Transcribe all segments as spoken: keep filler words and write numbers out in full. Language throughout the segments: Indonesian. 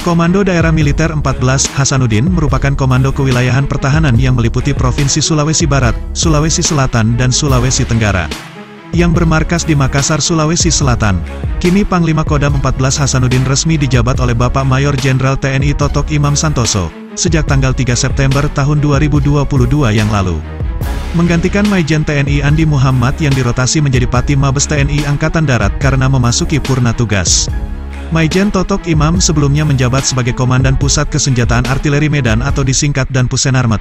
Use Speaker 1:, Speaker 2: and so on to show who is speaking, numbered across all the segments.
Speaker 1: Komando Daerah Militer empat belas Hasanuddin merupakan komando kewilayahan pertahanan yang meliputi Provinsi Sulawesi Barat, Sulawesi Selatan dan Sulawesi Tenggara, yang bermarkas di Makassar, Sulawesi Selatan. Kini Panglima Kodam empat belas Hasanuddin resmi dijabat oleh Bapak Mayor Jenderal T N I Totok Imam Santoso, sejak tanggal tiga September tahun dua ribu dua puluh dua yang lalu. Menggantikan Maijen T N I Andi Muhammad yang dirotasi menjadi Pati Mabes T N I Angkatan Darat karena memasuki purna tugas. Maijen Totok Imam sebelumnya menjabat sebagai Komandan Pusat Kesenjataan Artileri Medan atau disingkat Dan Pusenarmet.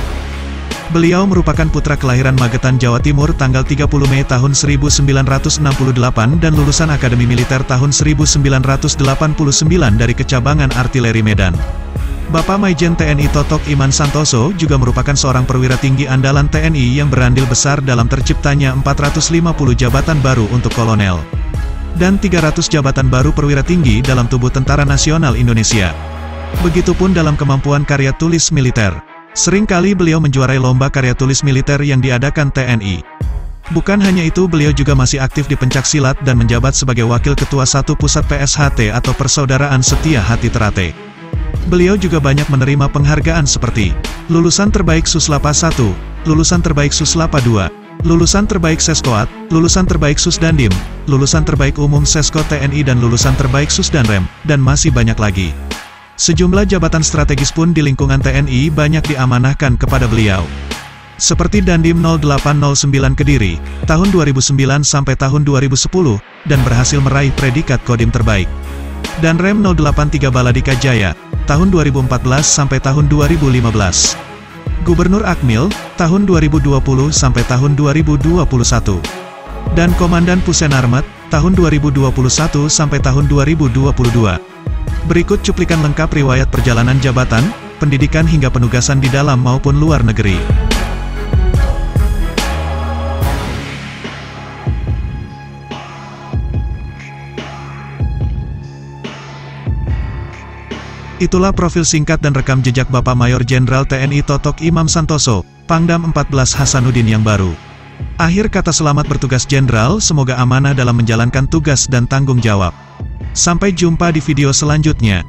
Speaker 1: Beliau merupakan putra kelahiran Magetan, Jawa Timur tanggal tiga puluh Mei tahun seribu sembilan ratus enam puluh delapan dan lulusan Akademi Militer tahun seribu sembilan ratus delapan puluh sembilan dari Kecabangan Artileri Medan. Bapak Maijen T N I Totok Iman Santoso juga merupakan seorang perwira tinggi andalan T N I yang berandil besar dalam terciptanya empat ratus lima puluh jabatan baru untuk kolonel dan tiga ratus jabatan baru perwira tinggi dalam tubuh Tentara Nasional Indonesia. Begitupun dalam kemampuan karya tulis militer. Seringkali beliau menjuarai lomba karya tulis militer yang diadakan T N I. Bukan hanya itu, beliau juga masih aktif di pencaksilat dan menjabat sebagai Wakil Ketua satu Pusat P S H T atau Persaudaraan Setia Hati Terate. Beliau juga banyak menerima penghargaan seperti Lulusan Terbaik Suslapa satu, Lulusan Terbaik Suslapa dua, Lulusan Terbaik Seskoat, Lulusan Terbaik Susdandim, Lulusan Terbaik Umum Sesko T N I dan Lulusan Terbaik Susdanrem, dan masih banyak lagi. Sejumlah jabatan strategis pun di lingkungan T N I banyak diamanahkan kepada beliau. Seperti Dandim nol delapan nol sembilan Kediri, tahun dua ribu sembilan sampai tahun dua ribu sepuluh, dan berhasil meraih predikat Kodim Terbaik. Dan Rem nol delapan tiga Baladika Jaya, tahun dua ribu empat belas sampai tahun dua ribu lima belas. Gubernur Akmil, tahun dua ribu dua puluh sampai tahun dua ribu dua puluh satu. Dan Komandan Pusenarmet, tahun dua ribu dua puluh satu sampai tahun dua ribu dua puluh dua. Berikut cuplikan lengkap riwayat perjalanan jabatan, pendidikan hingga penugasan di dalam maupun luar negeri. Itulah profil singkat dan rekam jejak Bapak Mayor Jenderal T N I Totok Imam Santoso, Pangdam empat belas Hasanuddin yang baru. Akhir kata selamat bertugas Jenderal, semoga amanah dalam menjalankan tugas dan tanggung jawab. Sampai jumpa di video selanjutnya.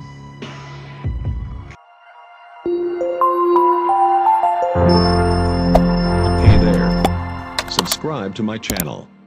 Speaker 2: Hey there. Subscribe to my channel.